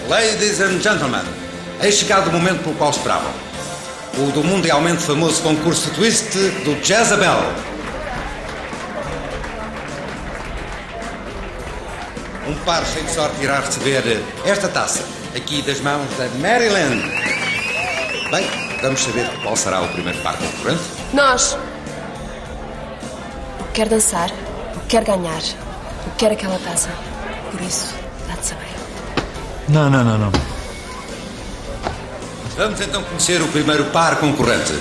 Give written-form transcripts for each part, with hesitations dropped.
Ladies and gentlemen, eis chegado o momento pelo qual esperavam. O do mundialmente famoso concurso Twist do Jezabel. Um par cheio de sorte irá receber esta taça, aqui das mãos da Marilyn. Bem, vamos saber qual será o primeiro par concorrente? Nós. Eu quero dançar, eu quero ganhar, eu quero aquela taça. Por isso, dá-te saber. Não. Vamos então conhecer o primeiro par concorrente.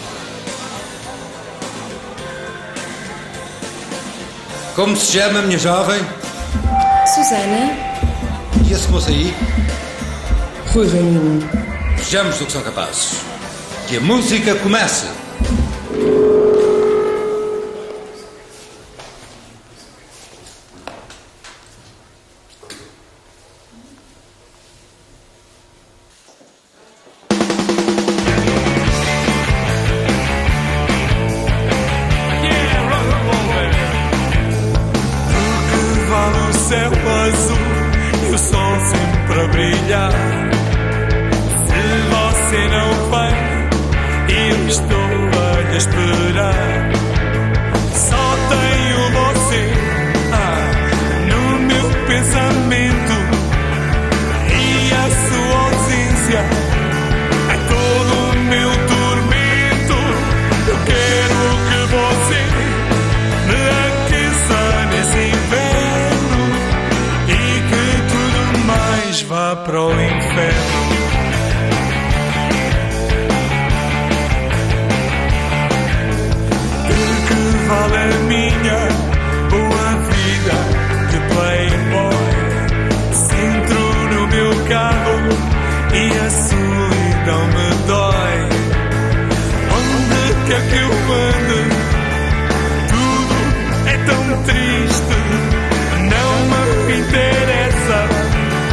Como se chama, minha jovem? Susana. E esse moço aí? Rui Raminho. Vejamos do que são capazes. Que a música comece. Céu azul e o sol sempre a brilhar. Se você não vem, eu estou a lhe esperar. Só tenho você no meu pensamento, e a sua ausência é todo o meu tormento. Eu quero que você me aqueça nesse inverno, vá para o inferno. De que vale a minha boa vida de playboy, se entro no meu carro e a solidão me dói? Onde quer que eu ande, tudo é tão triste. Não me interessa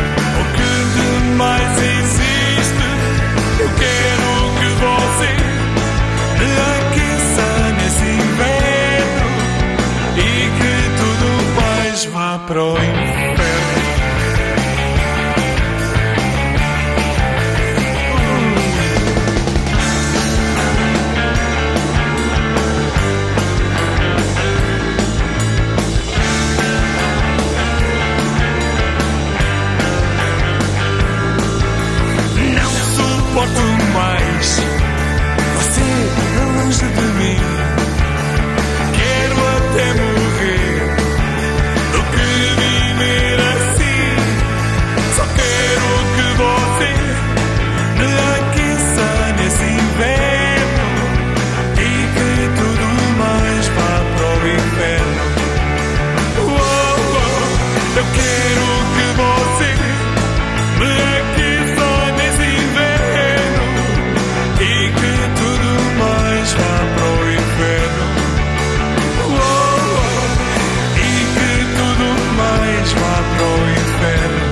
mais existe. Eu quero que você me aqueça nesse inverno e que tudo mais vá para o inferno. Suporto mais você longe de mim. Quero até morrer do que viver assim. Só quero que você me aqueça nesse inverno e que tudo mais vá para o inferno. Eu quero que você me aqueça nesse inverno e que tudo mais vá para o inferno. E que tudo mais vá para o inferno.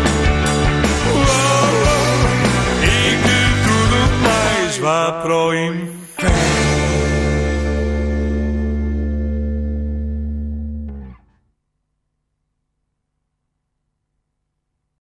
E que tudo mais vá para o inferno.